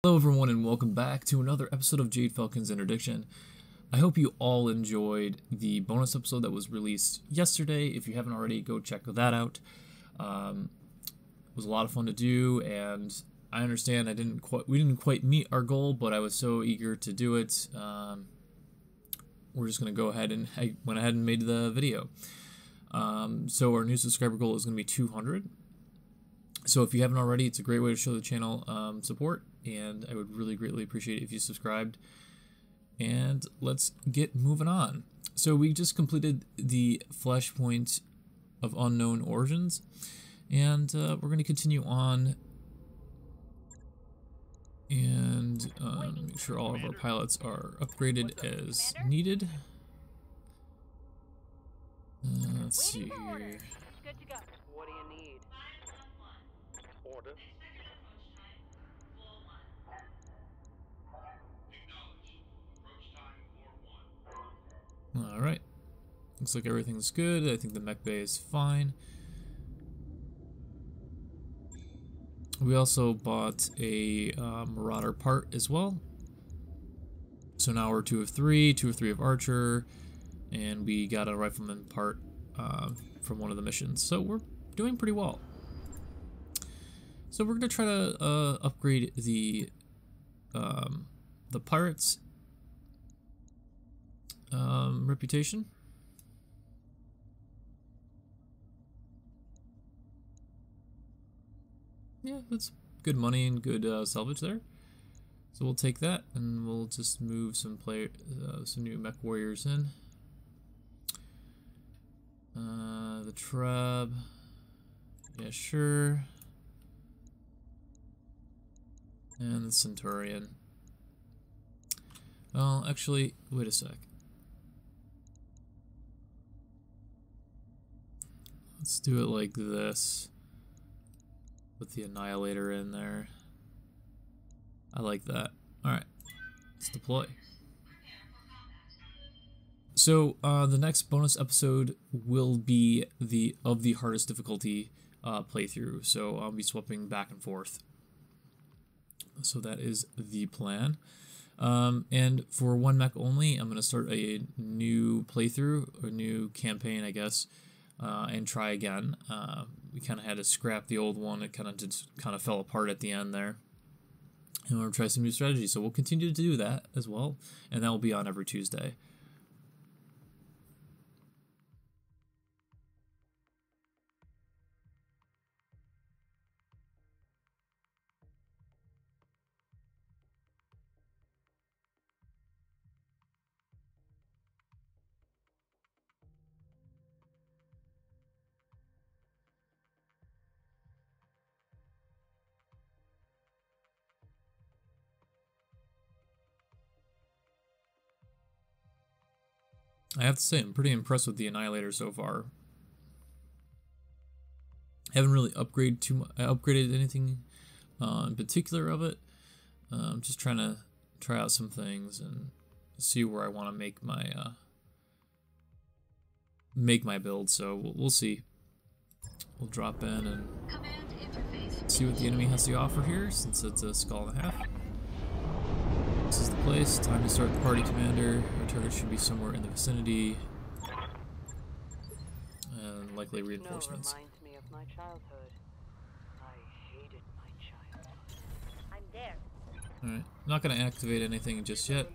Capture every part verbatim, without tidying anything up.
Hello everyone and welcome back to another episode of Jade Falcon's Interdiction. I hope you all enjoyed the bonus episode that was released yesterday. If you haven't already, go check that out. Um, it was a lot of fun to do, and I understand I didn't quite we didn't quite meet our goal, but I was so eager to do it. Um, we're just gonna go ahead and I went ahead and made the video. Um, so our new subscriber goal is gonna be two hundred. So if you haven't already, it's a great way to show the channel um, support, and I would really greatly appreciate it if you subscribed. And let's get moving on. So we just completed the flashpoint of unknown origins, and uh, we're going to continue on and um, make sure all of our pilots are upgraded as needed. Uh, let's see here. What do you need? Order. Alright. Looks like everything's good. I think the mech bay is fine. We also bought a uh, Marauder part as well. So now we're two of three, two of three of Archer, and we got a Rifleman part uh, from one of the missions. So we're doing pretty well. So we're gonna try to uh, upgrade the um, the pirates' um, reputation. Yeah, that's good money and good uh, salvage there. So we'll take that, and we'll just move some player, uh, some new mech warriors in. Uh, the Trab, yeah, sure. And the Centurion. Well, actually, wait a sec. Let's do it like this. Put the Annihilator in there. I like that. Alright, let's deploy. So, uh, the next bonus episode will be the of the hardest difficulty uh, playthrough. So, I'll be swapping back and forth. So that is the plan. Um, and for one mech only, I'm going to start a new playthrough, or new campaign, I guess, uh, and try again. Uh, we kind of had to scrap the old one. It kind of just kind of fell apart at the end there. And we're going to try some new strategies. So we'll continue to do that as well. And that will be on every Tuesday. I have to say, I'm pretty impressed with the Annihilator so far. Haven't really upgraded too much, upgraded anything uh, in particular of it. Uh, I'm just trying to try out some things and see where I want to make my uh, make my build. So we'll, we'll see. We'll drop in and see what the enemy has to offer here, since it's a skull and a half. This is the place. Time to start the party commander. Our target should be somewhere in the vicinity. And likely reinforcements. Snow reminds me of my childhood. I hated my childhood. I'm there. Alright, not going to activate anything just yet.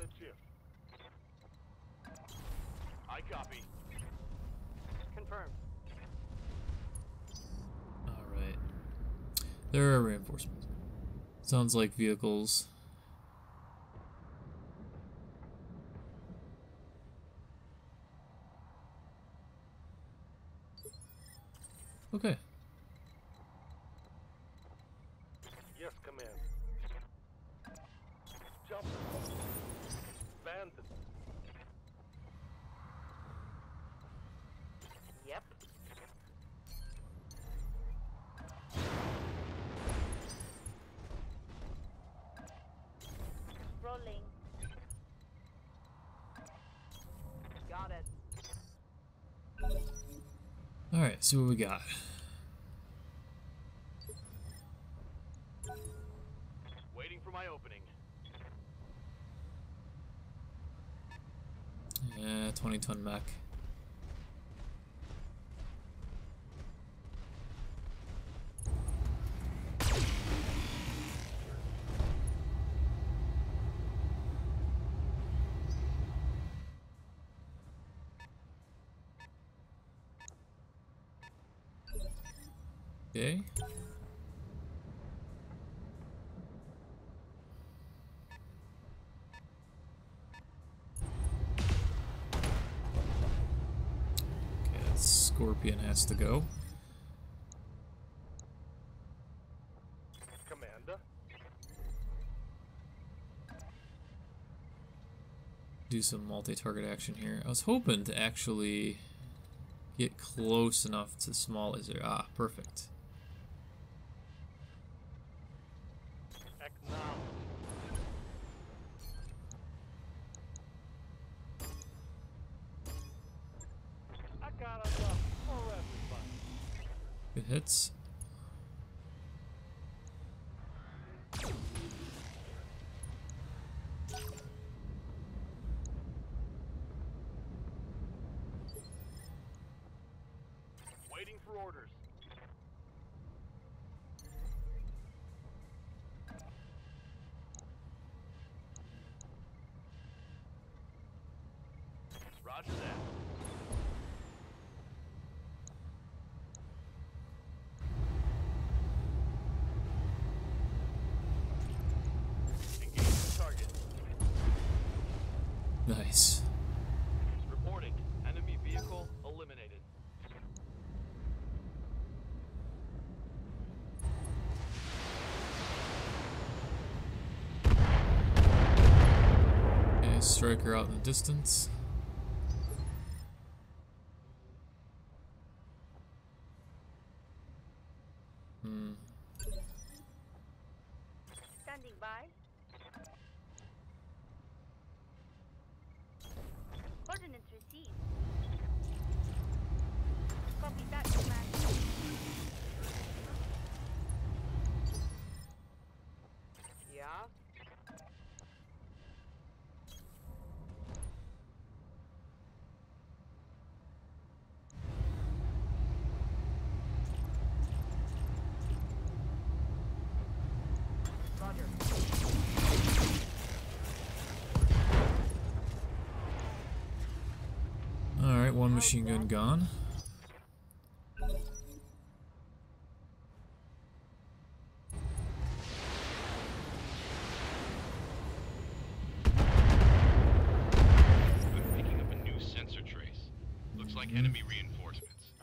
I copy. Confirmed. Alright. There are reinforcements. Sounds like vehicles. Okay. Yes, command. Jump. Bandit. Yep. Rolling. Got it. Alright, see what we got. Waiting for my opening. Yeah, twenty ton mech. Okay. Okay, that Scorpion has to go. Commander. Do some multi-target action here. I was hoping to actually get close enough to small laser. Ah, perfect. Acknowledge. I got enough for everybody. Good hits. Waiting for orders. Roger that. Engage the target. Nice. Reporting. Enemy vehicle eliminated. Okay, striker out in the distance. Hmm. Standing by. Coordinates received. Copy that, command. Yeah. Roger. Alright, one machine gun gone. I'm picking up a new sensor trace. Looks like enemy reinforcements.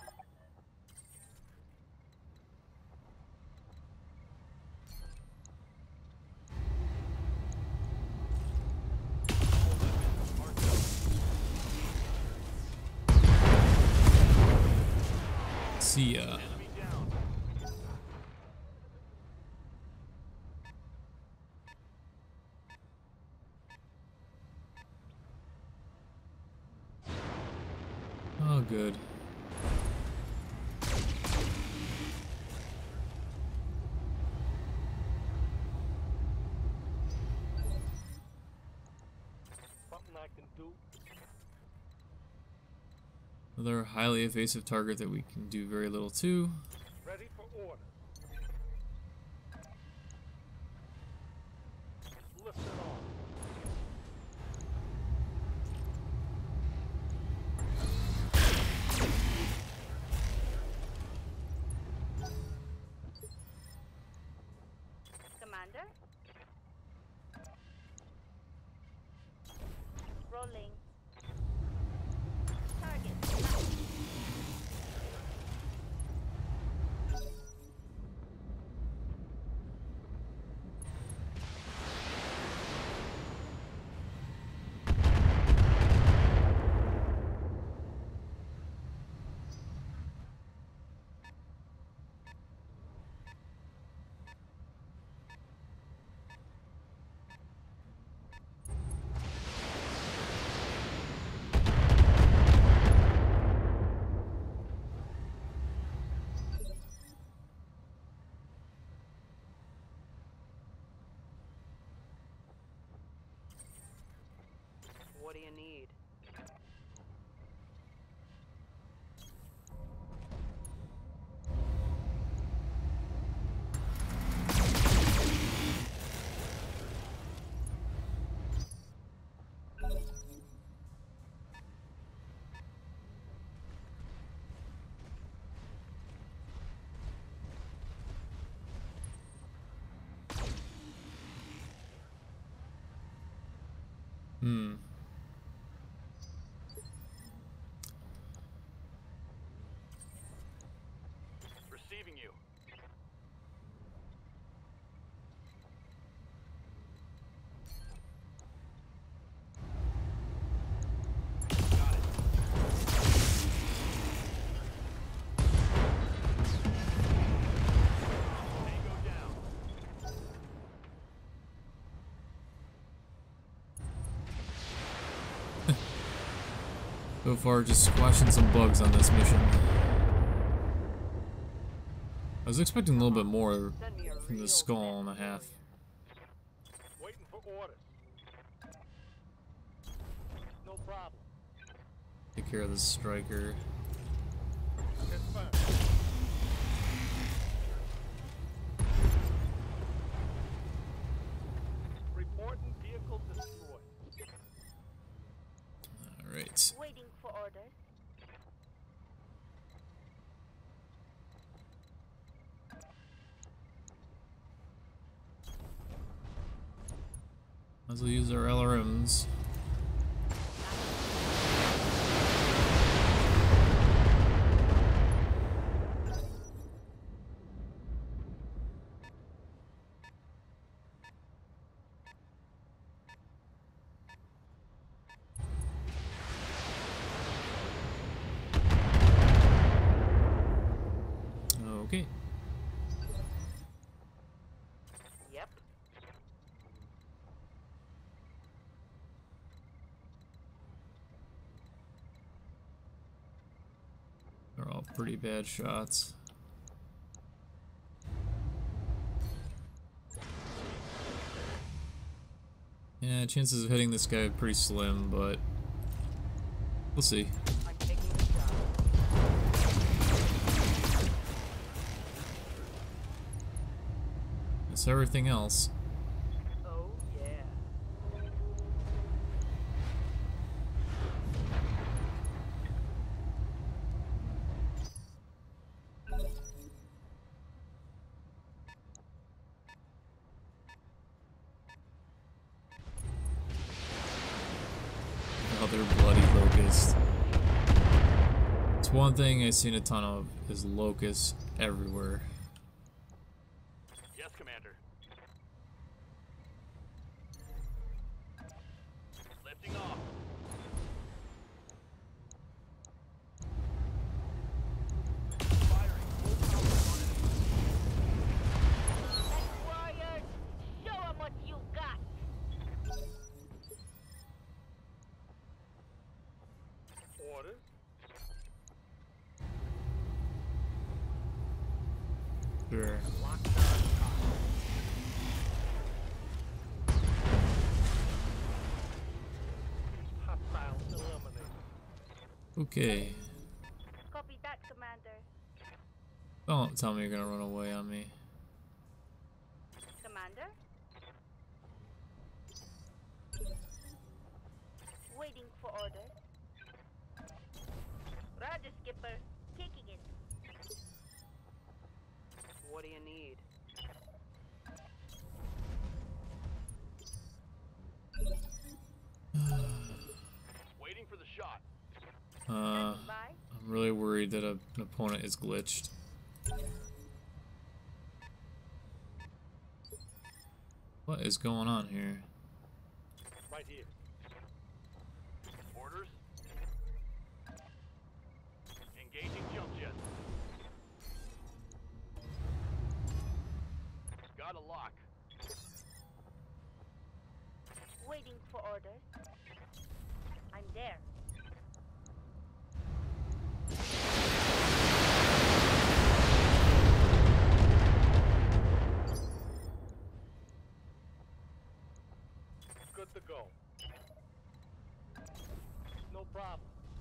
See ya. Enemy down. Oh, good. Something I can do. Another highly evasive target that we can do very little to. Ready for orders. Lift it on. Commander. Rolling. Target. What do you need? Hmm. Receiving you. Got it. Tango down. So far, just squashing some bugs on this mission. I was expecting a little bit more Send me a from the real skull and a mech half. warrior. Waiting for orders. No problem. Take care of this striker. Confirmed. Reporting vehicle destroyed. Alright. Waiting for orders. Might as well use our L R Ms. Okay. Yep. They're all pretty bad shots. Yeah, chances of hitting this guy are pretty slim, but we'll see. I'm taking the shot. It's everything else. Oh yeah. Another bloody locust. It's one thing I've seen a ton of is locusts everywhere. Yes, Commander. Lifting off. Firing. Full power on enemy. Mechwarriors, show 'em what you got. Orders. Sure. Hostiles eliminated. Okay. Copy that, Commander. Don't tell me you're gonna run away on me. Commander? Waiting for orders. Roger, Skipper. Kicking it. What do you need? Waiting for the shot. Uh, Standing by. I'm really worried that a, an opponent is glitched. What is going on here? Right here. Orders. Engaging jump jet. Got a lock. Waiting for orders. I'm there. Good to go. No problem.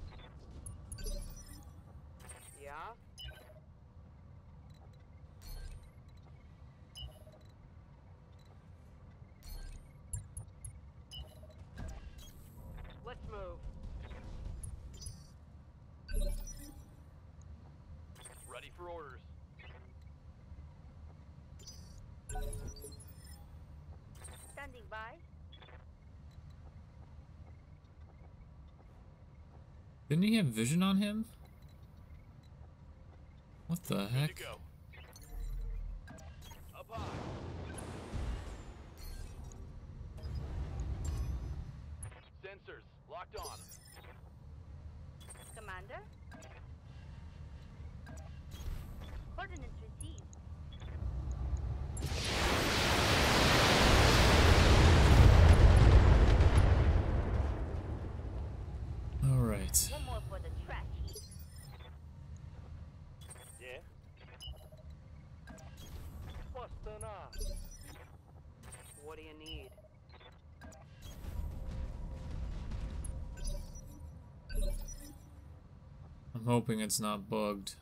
Yeah? Let's move. Ready for orders. Standing by. Didn't he have vision on him? What the Good heck? to go. Up high. Sensors locked on. Commander? Coordinates received. All right. One more for the trash heap. Yeah. What's the knock? What do you need? I'm hoping it's not bugged.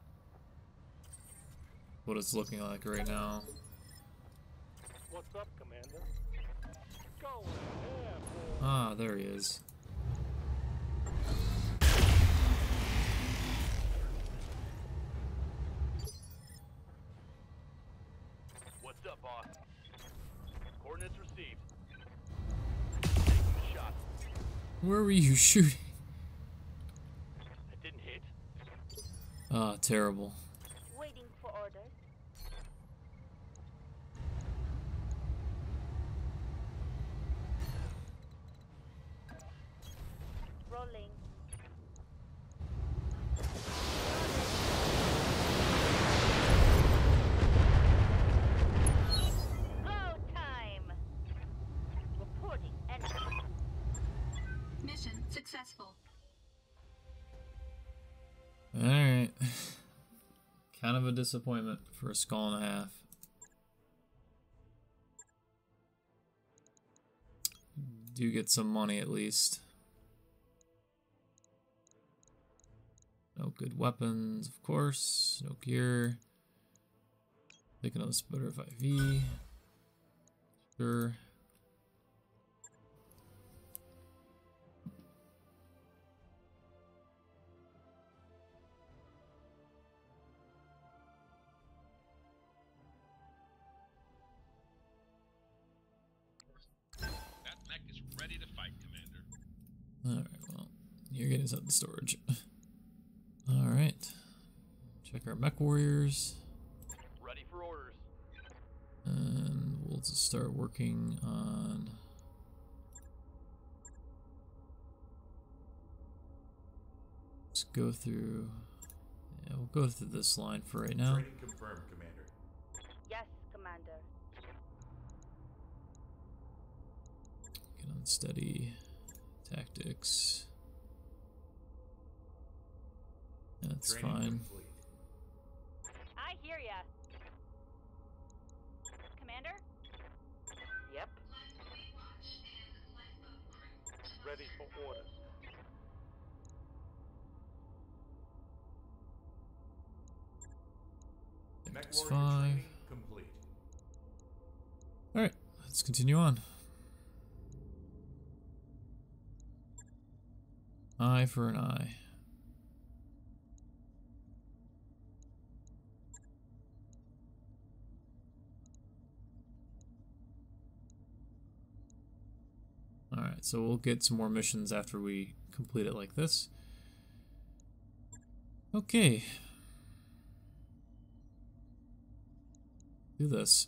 What it's looking like right now. What's up, Commander? Go ahead, boy. Ah, there he is. What's up, boss? Coordinates received. Taking the shot. Where were you shooting? It didn't hit. Ah, terrible. Waiting for orders. Rolling. Go time. Reporting enemy. Mission successful. Alright. Kind of a disappointment for a skull and a half. Do get some money at least. No good weapons, of course. No gear. Take another splitter five V. Sure. That mech is ready to fight, Commander. Alright, well, you're getting something storage. Alright. Check our mech warriors. Ready for orders. And we'll just start working on let's go through yeah, we'll go through this line for right now. Training confirmed, Commander. Yes, Commander. Get on steady tactics. That's Training fine. complete. I hear ya. Commander? Yep. Ready for orders. Tactics Mech warrior five. training complete. Alright, let's continue on. Eye for an eye. Alright, so we'll get some more missions after we complete it like this. Okay. Do this.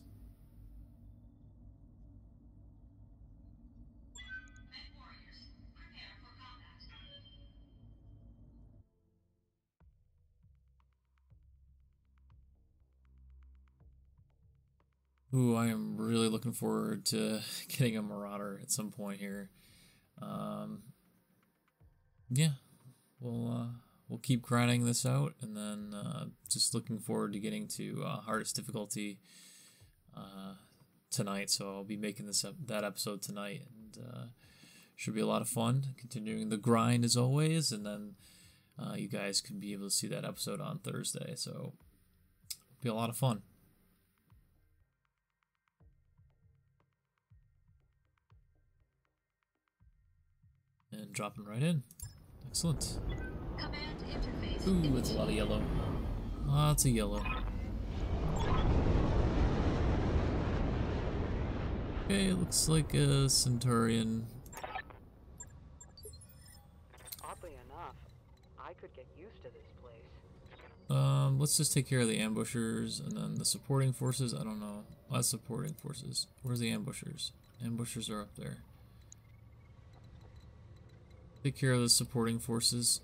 Ooh, I am really looking forward to getting a Marauder at some point here. Um, yeah, we'll uh, we'll keep grinding this out, and then uh, just looking forward to getting to uh, hardest difficulty uh, tonight. So I'll be making this ep that episode tonight, and uh, should be a lot of fun. Continuing the grind as always, and then uh, you guys can be able to see that episode on Thursday. So it'll be a lot of fun. And dropping right in. Excellent. Command interface. Ooh, it's a lot of yellow. Lots of yellow. Okay, looks like a Centurion. Oddly enough, I could get used to this place. Um, let's just take care of the ambushers, and then the supporting forces, I don't know. Us supporting forces. Where's the ambushers? Ambushers are up there. Take care of the supporting forces.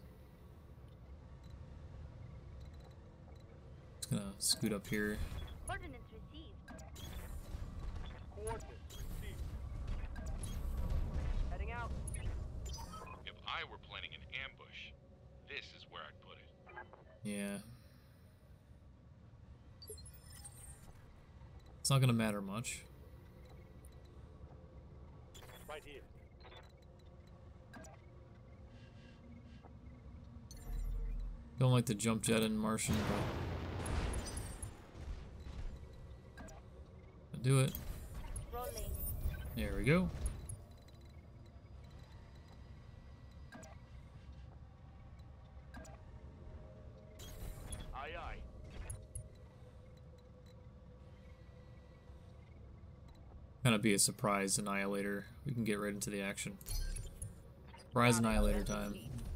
Just gonna scoot up here. Ordnance received. Coordinates received. Heading out. If I were planning an ambush, this is where I'd put it. Yeah. It's not gonna matter much. Right here. Don't like the jump jet in Martian, but I'll do it. Rolling. There we go. Aye, aye. Gonna be a surprise annihilator. We can get right into the action. Surprise annihilator time.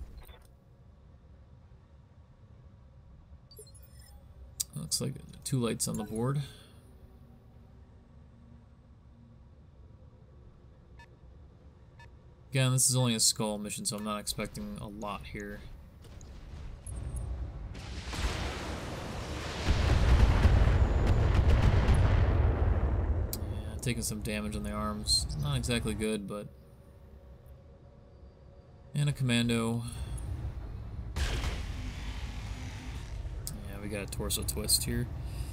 Looks like two lights on the board. Again, this is only a skull mission, so I'm not expecting a lot here. Yeah, taking some damage on the arms. It's not exactly good, but... And a commando. We got a torso twist here.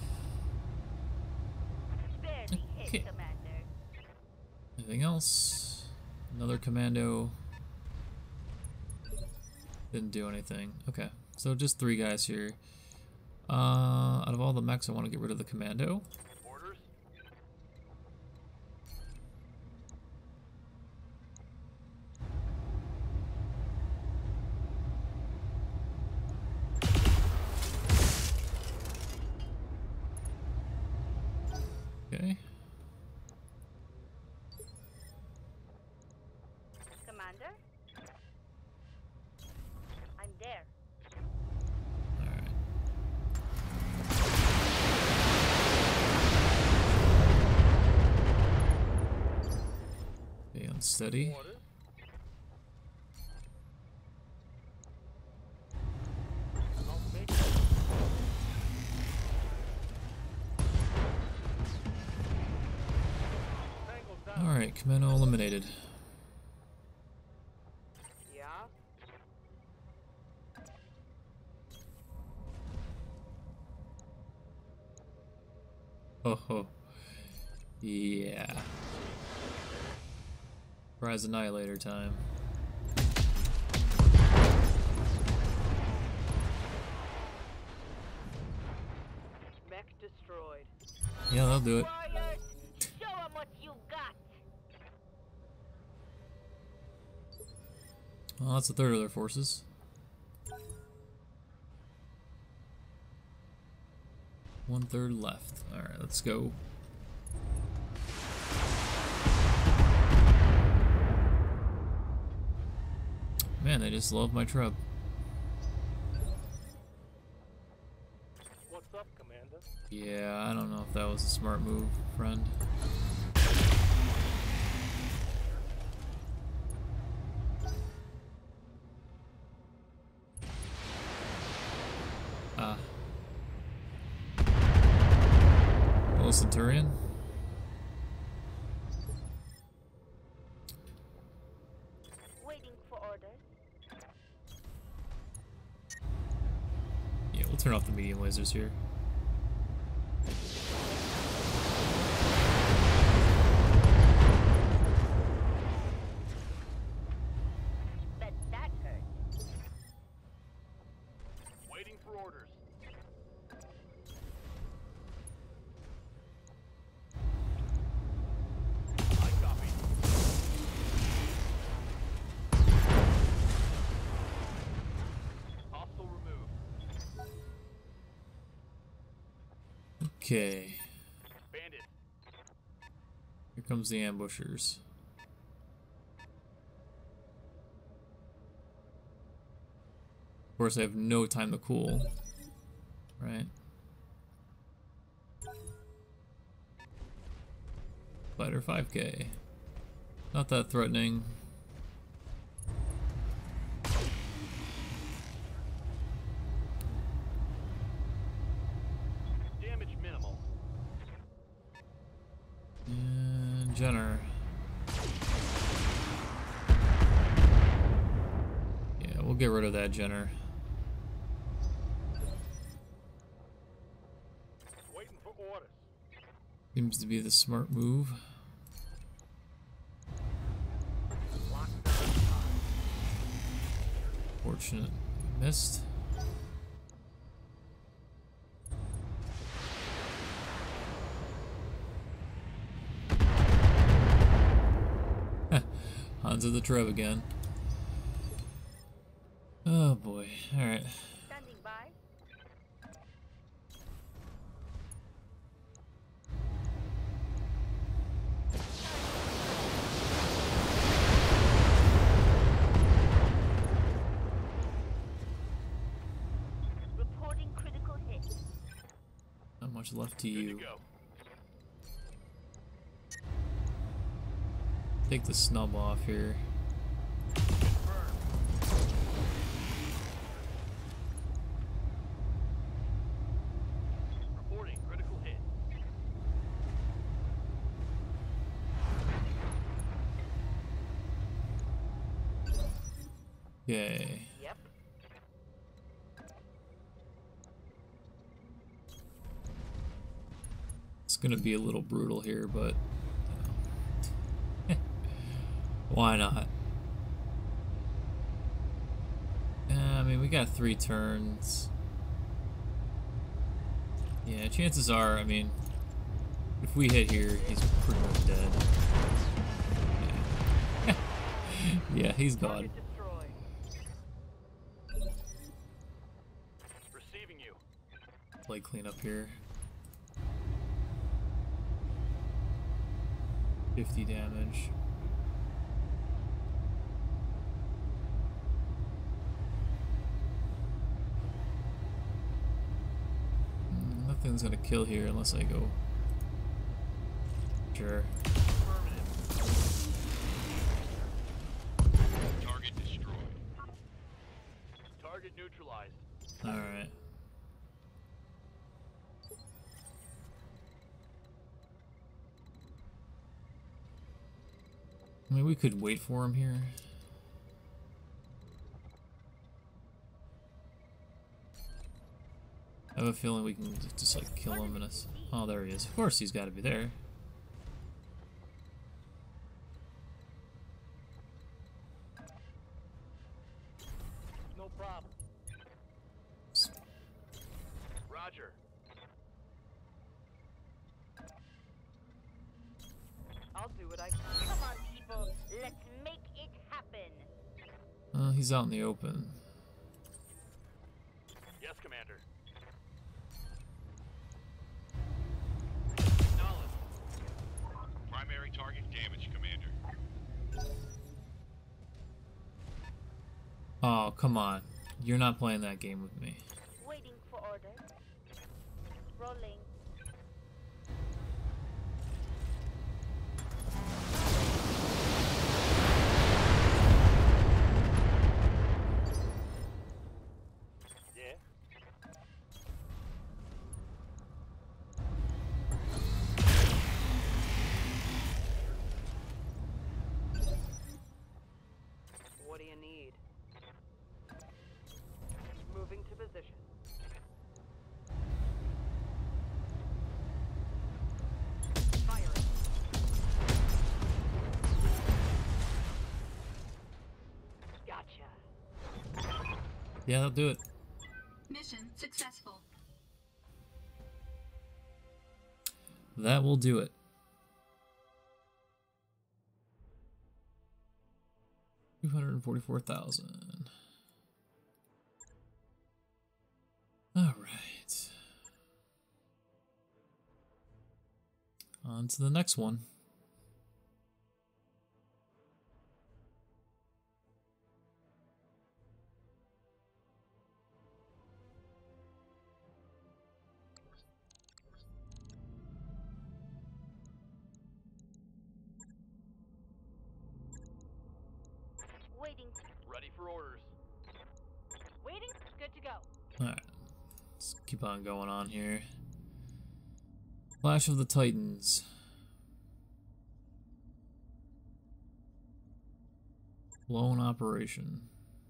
Barely hit, Okay. Commander. Anything else? Another commando. Didn't do anything. Okay, so just three guys here. Uh, out of all the mechs, I want to get rid of the commando. Orders? Okay. Commander? I'm there. Alright. Okay, unsteady. Orders? I'll make it. Tango down. Alright, commando eliminated. Yeah? Oh ho. Yeah. Surprise annihilator time. Mech destroyed. Yeah, that'll do it. Warriors, show 'em what you got. Well, that's a third of their forces. One third left. Alright, let's go. Man, they just love my trub. What's up, Commander? Yeah, I don't know if that was a smart move, friend. Ah. Hello, Centurion. Waiting for orders. Yeah, we'll turn off the medium lasers here. Bet that hurt. Waiting for orders. I copy. Hostile removed. Okay. Bandit. Here comes the ambushers. Of course, I have no time to cool. Right? Fighter five K. Not that threatening. Damage minimal. And Jenner. Yeah, we'll get rid of that Jenner. Waiting for orders. Seems to be the smart move. Fortunate. Missed. Onto the Trev again. Oh boy. Alright. Standing by. Reporting critical hit. Not much left to Good to you. go. Take the snub off here. Confirmed. Reporting critical hit. Yay. Yep. It's gonna be a little brutal here, but you know. Why not? Yeah, I mean, we got three turns. Yeah, chances are, I mean, if we hit here, he's pretty much dead. Yeah, yeah, he's gone. Target destroyed. Receiving you. Play cleanup here. fifty damage. Mm, Nothing's gonna kill here unless I go. Sure. Affirmative. Target destroyed. Target neutralized. Alright. I mean, we could wait for him here. I have a feeling we can just like kill him in a s- oh, there he is. Of course he's got to be there. No problem. Roger. I'll do what I can. Come on, people. Let's make it happen. Uh, he's out in the open. Yes, Commander. Acknowledged. Primary target damage, Commander. Oh, come on. You're not playing that game with me. Waiting for orders. Rolling. Yeah. What do you need? Moving to position. Firing. Gotcha. Yeah, that'll do it. Mission successful. That will do it. two hundred forty-four thousand. All right. On to the next one. Waiting. Ready for orders. Waiting. Good to go. Alright, let's keep on going on here. Clash of the Titans. Lone operation.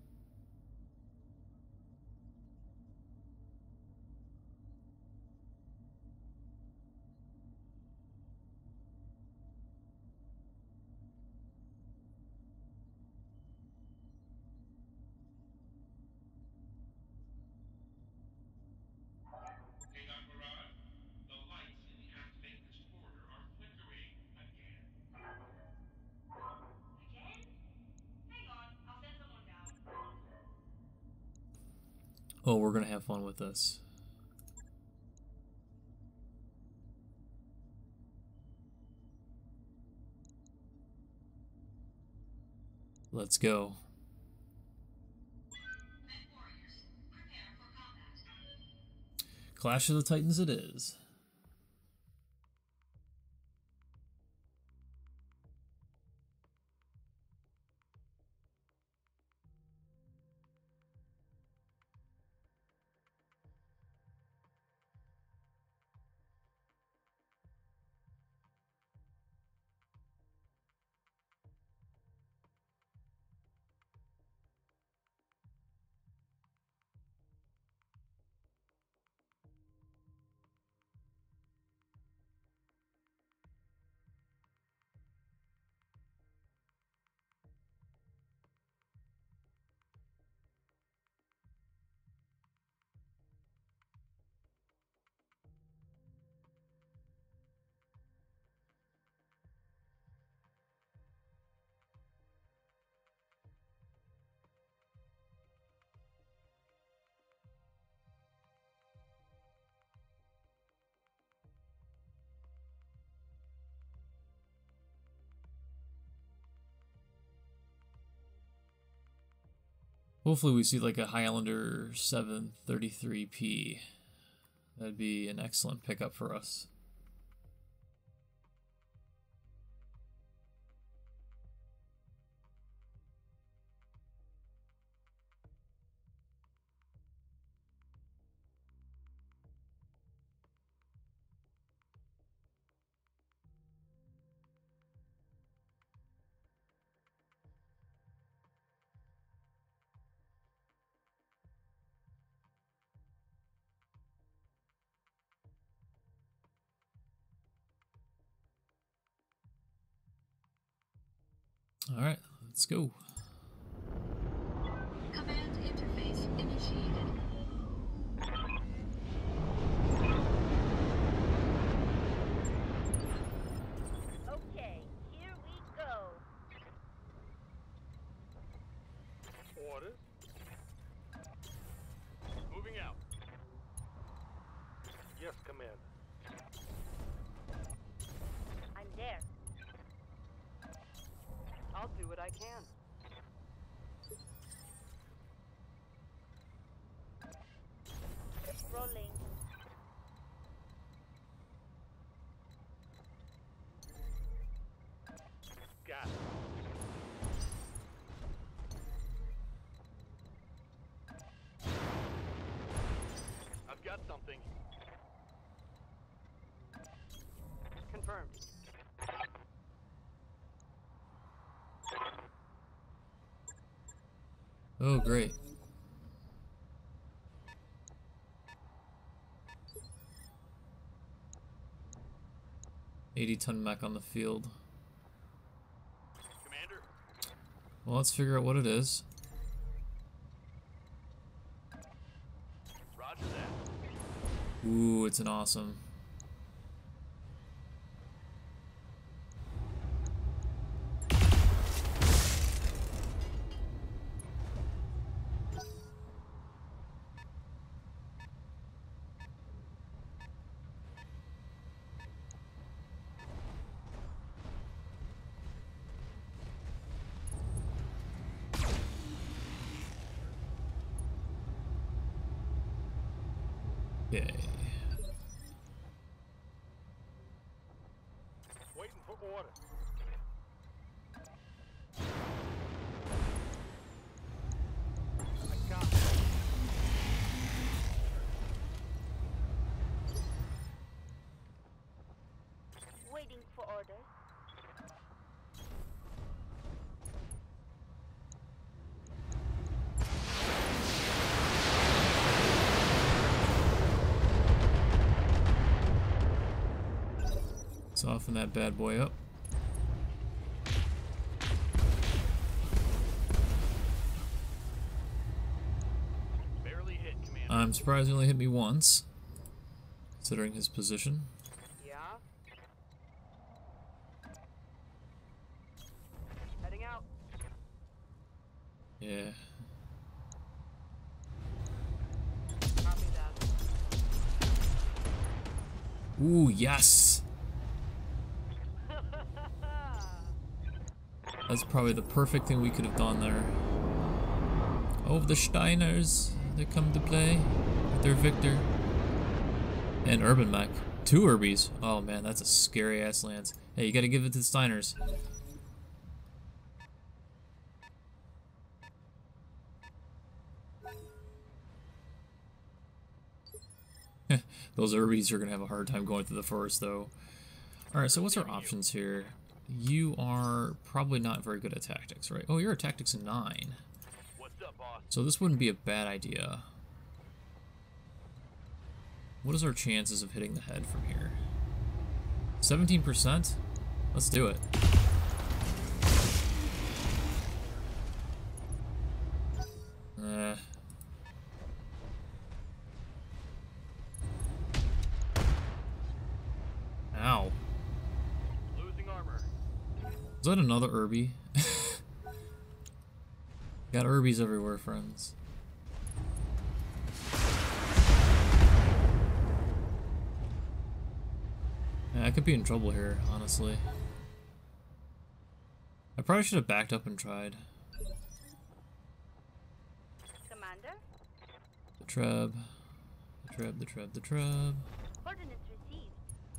Hey, Doctor Rod, the lights in the aft maintenance corridor are flickering again. Again? Hang on, I'll send someone down. Oh, we're gonna have fun with this. Let's go. Mechwarriors, prepare for combat. Clash of the Titans it is. Hopefully we see like a Highlander seven thirty-three P. That'd be an excellent pickup for us. All right, let's go. Command interface initiated. Okay, here we go. Orders. Moving out. Yes, Commander. I'm there. I'll do what I can. Rolling. Got it. I've got something. Confirmed. Oh, great. eighty ton mech on the field. Commander, Well, let's figure out what it is. roger that. Ooh, it's an awesome. Okay. Waiting for order. Waiting for orders. Soften that bad boy up. Barely hit, Commander. I'm surprised he only hit me once, considering his position. Yeah? Heading out. Yeah. Copy that. Ooh, yes! That's probably the perfect thing we could have done there. Oh, the Steiners, they come to play with their Victor. And Urban Mech. Two Urbies. Oh man, that's a scary ass lance. Hey, you gotta give it to the Steiners. Those Urbies are gonna have a hard time going through the forest though. Alright, so what's our options here? You are probably not very good at tactics, right? Oh, you're a tactics nine. What's up, boss? So this wouldn't be a bad idea. What is our chances of hitting the head from here? seventeen percent? Let's do it. Uh. Ow. Losing armor. Is that another Urbie? Got Urbies everywhere, friends. Yeah, I could be in trouble here, honestly. I probably should have backed up and tried. Commander, The Treb. The Treb, the Treb, the Treb. coordinates received.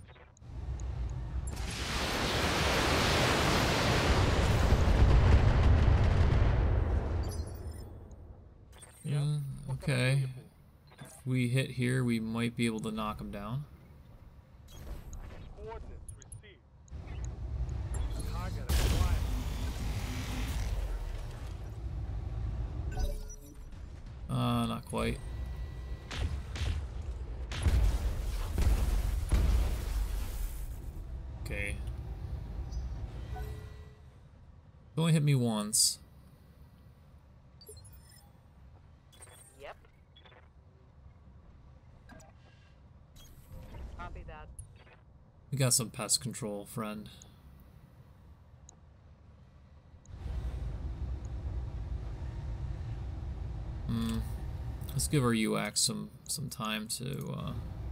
Yeah, okay. If we hit here, we might be able to knock him down. Coordinates received. Target acquired. Uh, not quite. Okay. He only hit me once. Yep. Copy that. We got some pest control, friend. Hmm. Let's give our U X some some time to. Uh,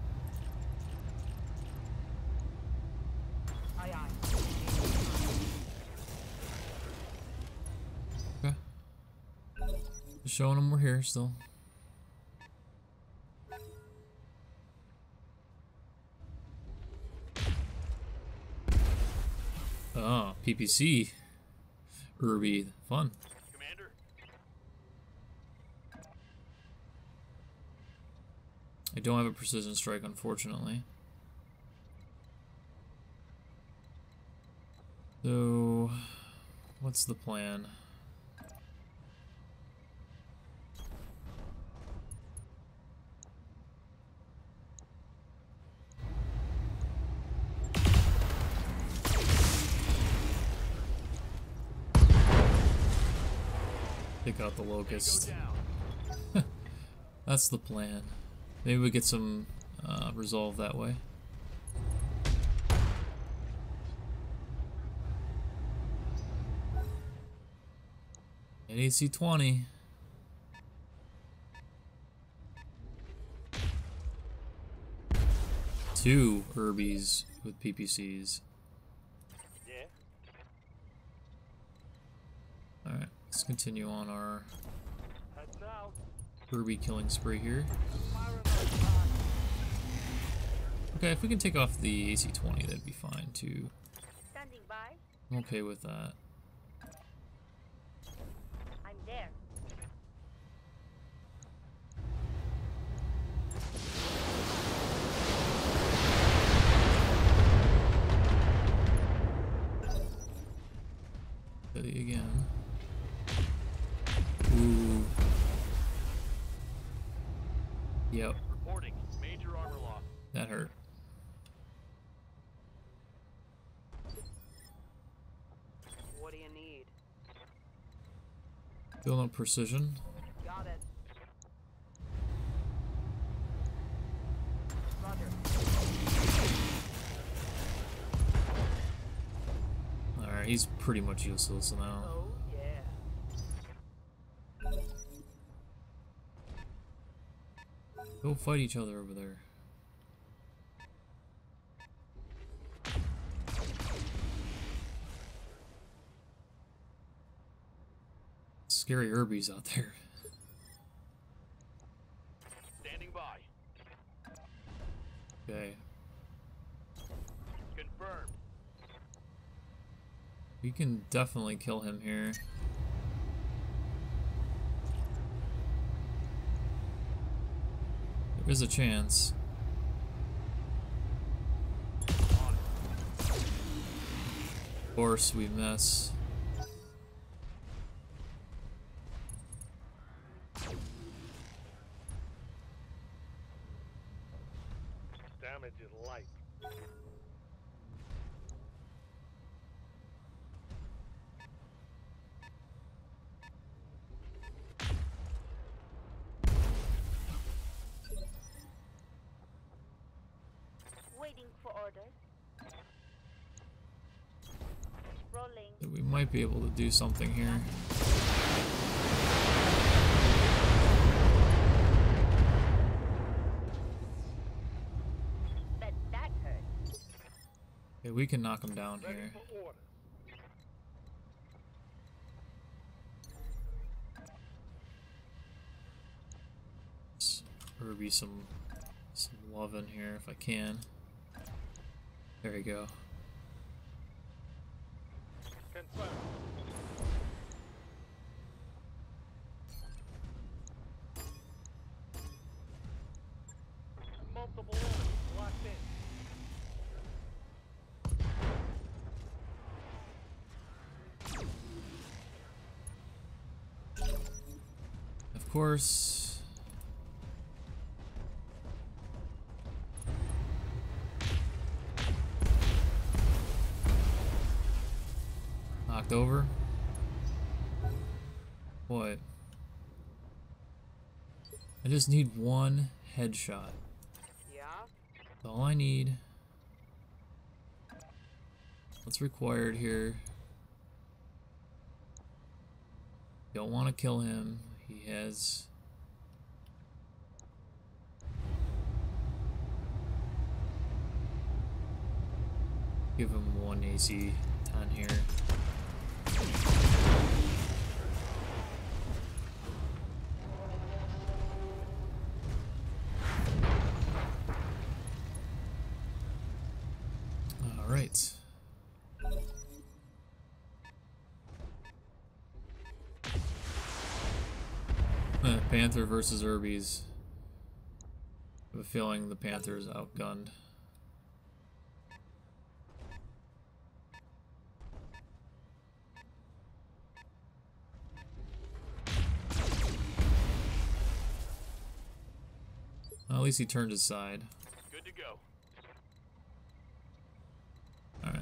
Aye, aye. okay. Just showing them we're here still. Oh, P P C. Urbie. Fun. Commander. I don't have a precision strike, unfortunately. So, what's the plan? Take out the locust. Go down. That's the plan. Maybe we get some uh, resolve that way. An A C twenty. Two Urbies with P P Cs. Yeah. Alright, let's continue on our Heads out. Urbie killing spree here. Fire on those targets. Okay, if we can take off the A C twenty, that'd be fine too. Standing by. I'm okay with that. I'm there. Yep, Reporting major armor loss. that hurt. What do you need? Building precision. Got it. Roger. Alright, he's pretty much useless now. Oh, yeah. Go fight each other over there. Scary Herbies out there. Standing by. Okay. Confirmed. We can definitely kill him here. There is a chance. Of course, we miss. Damage is light. Waiting for orders. Rolling. We might be able to do something here. Bet that hurt. Okay, we can knock him down Ready here. for order. Or be some some love in here if I can. There we go. Confirmed. Multiple orders locked in. Of course. Knocked over. What? I just need one headshot. Yeah? That's all I need. What's required here? Don't want to kill him. He has... Give him one A C on here. All right. Uh, Panther versus Herbies. I have a feeling the Panther's outgunned. Well, at least he turned his side. Good to go. Alright.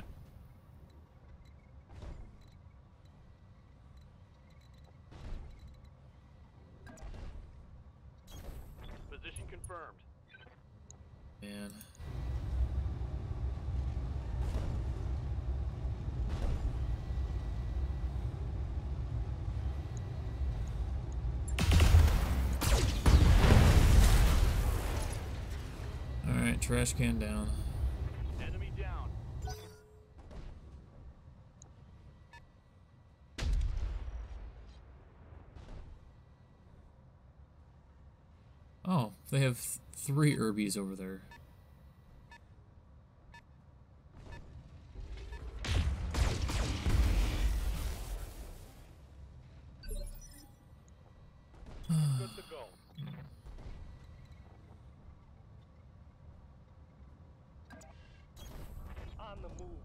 Position confirmed. Man. Alright, trash can down. Enemy down. Oh, they have th three Herbies over there. Good to go. On the move.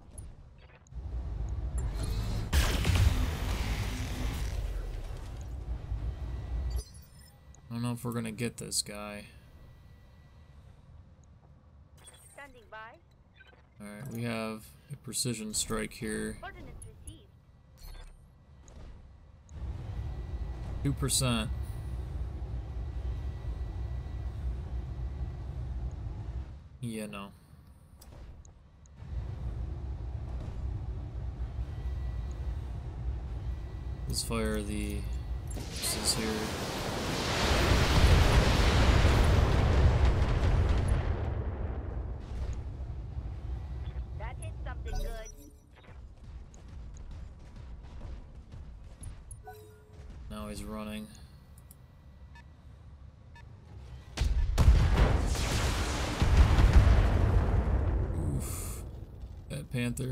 I don't know if we're gonna get this guy. Alright, we have a precision strike here. Ordnance received. two percent. Yeah, no. Let's fire the pieces here. That hit something good. Now he's running. Oof. That Panther.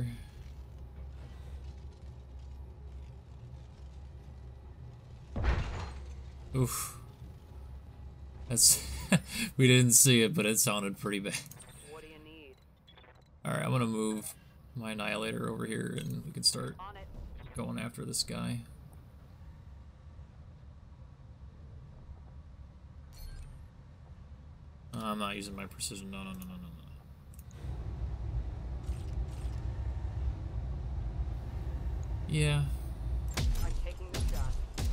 Oof. That's we didn't see it, but it sounded pretty bad. What do you need? Alright, I'm gonna move my Annihilator over here and we can start On it. going after this guy. Uh, I'm not using my precision. No, no, no, no, no, no. Yeah. I'm taking the shot.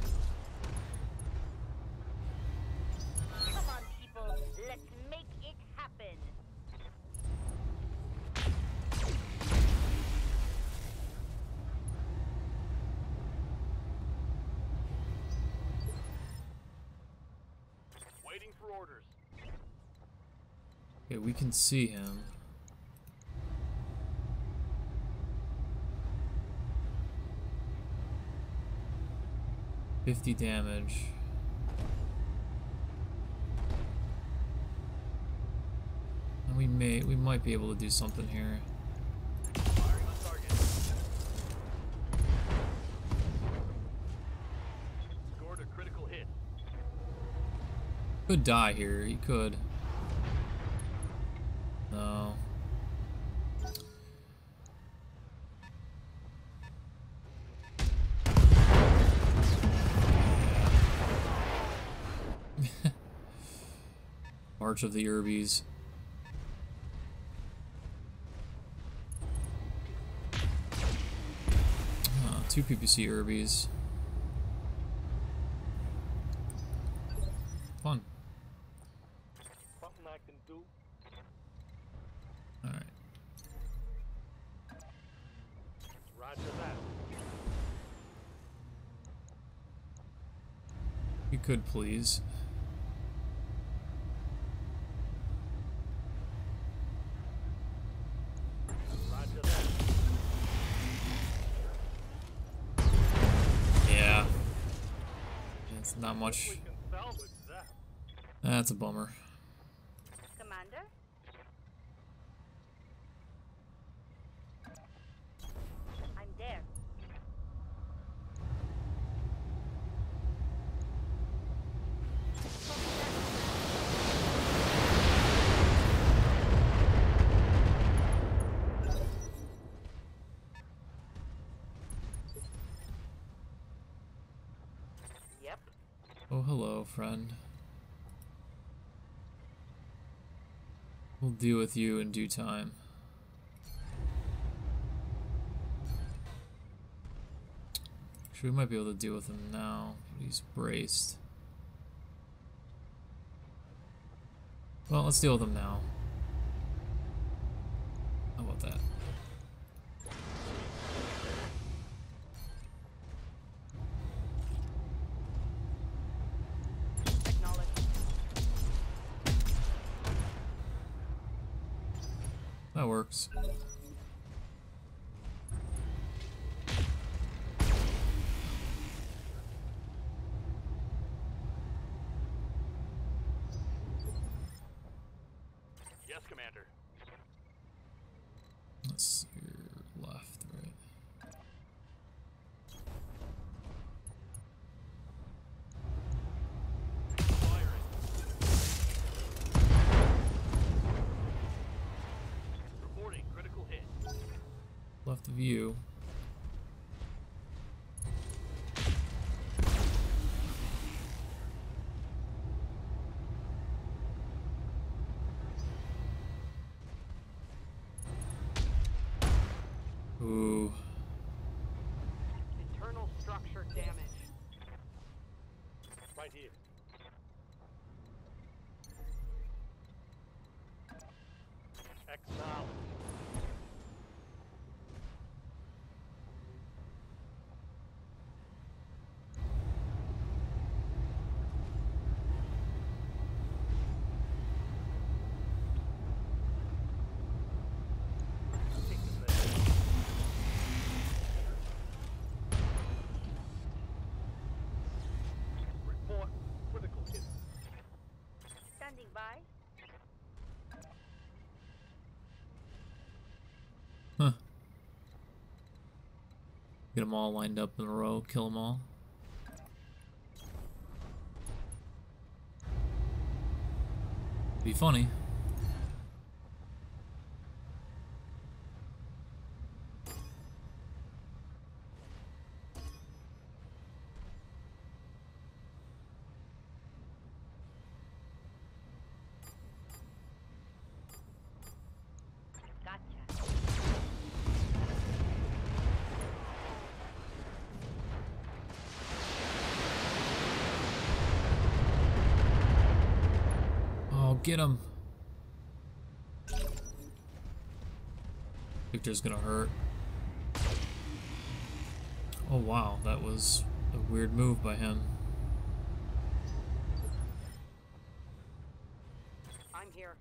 Come on, people. Let's make it happen. Waiting for orders. Okay, we can see him. Fifty damage. And we may, we might be able to do something here. Firing on target. Scored a critical hit. Could die here. He could. No. March of the Urbies. Uh, two P P C Urbies. Fun. Something I can do. Alright. Roger that. You could please. Roger that. Yeah. It's not much. We can salvage that. That's a bummer. Commander? I'm there. Yep. Oh, hello, friend. We'll deal with you in due time. Actually, we might be able to deal with him now. He's braced. Well, let's deal with him now. How about that? Acknowledge. That works. Yes, Commander. Let's see here. Left, right. Firing. Reporting critical hit. Left view. Structure damage. Right here. Acknowledge. Taking this. Report critical hit. Standing by. Huh. Get them all lined up in a row, kill them all. Be funny. Gotcha. Oh, get him. Victor's gonna hurt. Oh wow, that was a weird move by him. I'm here.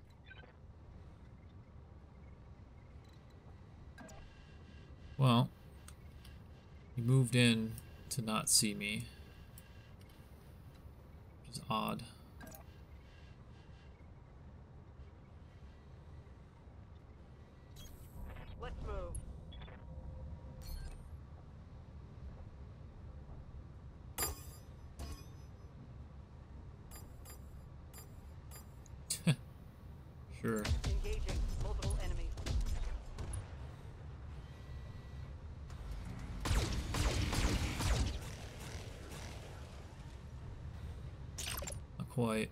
Well, he moved in to not see me, which is odd. Let's move. Sure. Engaging multiple enemies. Not quite.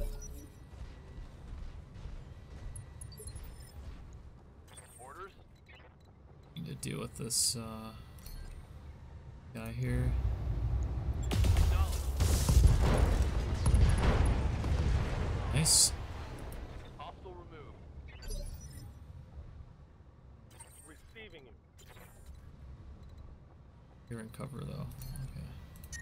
Orders. Need to deal with this uh, guy here. Nice. Hostile removed. Receiving you. You're in cover though. Okay.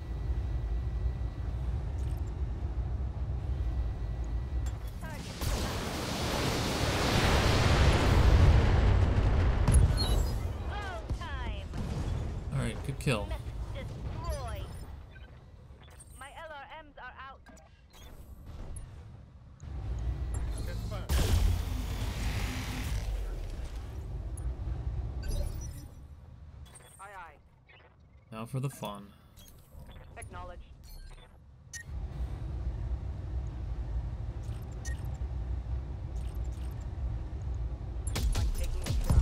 Blow time. All right, good kill. Mech destroyed. My L R Ms are out. Confirmed. Aye aye. Now for the fun. Acknowledged. I'm taking a shot.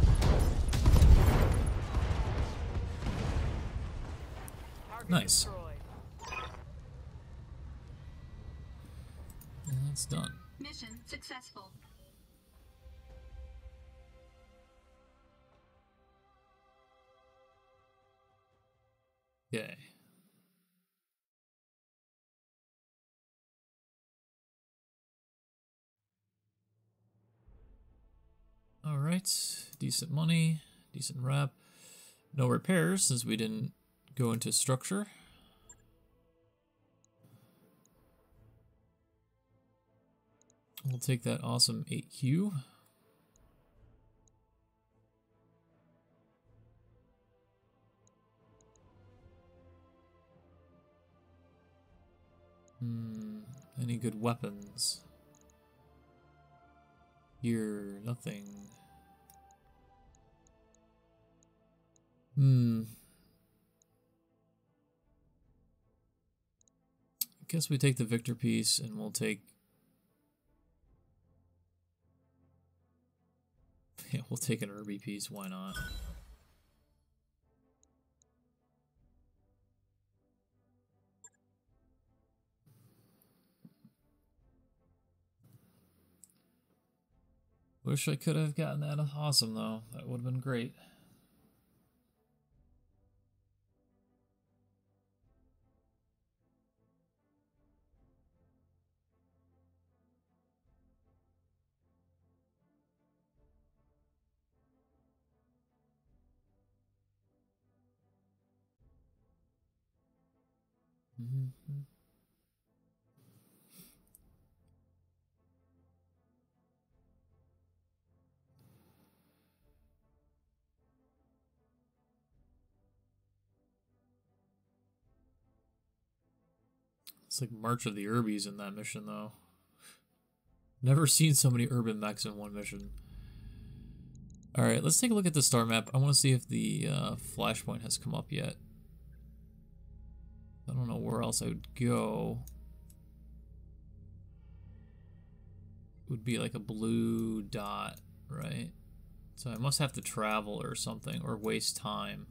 Target Nice. destroyed. And that's done. Mission successful. Okay. All right, decent money, decent rep. No repairs since we didn't go into structure. We'll take that awesome eight Q. Hmm, any good weapons? Here, nothing. Hmm. I guess we take the Victor piece and we'll take... Yeah, we'll take an Irby piece, why not? Wish I could have gotten that awesome though. That would have been great. Mm-hmm. It's like March of the Urbies in that mission, though. Never seen so many urban mechs in one mission. Alright, let's take a look at the star map. I want to see if the uh, flashpoint has come up yet. I don't know where else I would go. It would be like a blue dot, right? So I must have to travel or something, or waste time.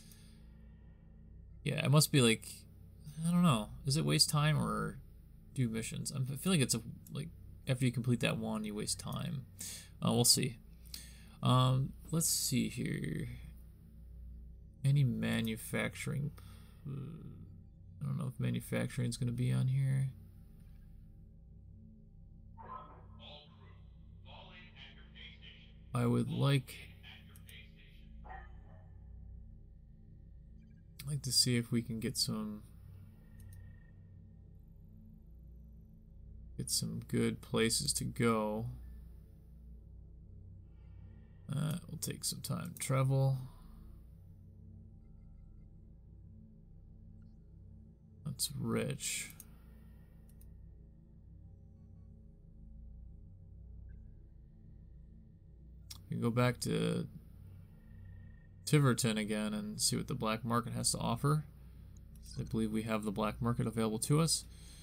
Yeah, it must be like... I don't know. Is it waste time or do missions? I feel like it's a like after you complete that one, you waste time. Uh, we'll see. Um, let's see here. Any manufacturing? I don't know if manufacturing is going to be on here. All crew, fall in at your pay station. I would like At your pay station. like to see if we can get some. Get some good places to go. Uh, we'll take some time to travel. That's rich. We can go back to Tiverton again and see what the black market has to offer. I believe we have the black market available to us.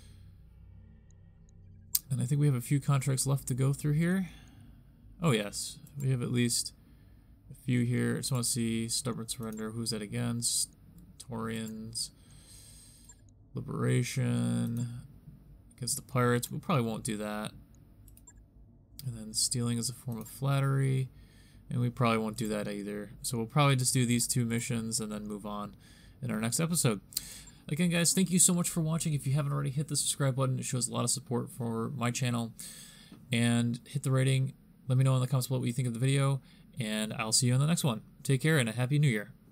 And I think we have a few contracts left to go through here. Oh yes, we have at least a few here. Just want to see Stubborn Surrender. Who's that against? Taurians. Liberation. Against the pirates. We probably won't do that. And then stealing is a form of flattery. And we probably won't do that either. So we'll probably just do these two missions and then move on in our next episode. Again, guys, thank you so much for watching. If you haven't already, hit the subscribe button. It shows a lot of support for my channel. And hit the rating. Let me know in the comments below what you think of the video. And I'll see you on the next one. Take care and a Happy New Year.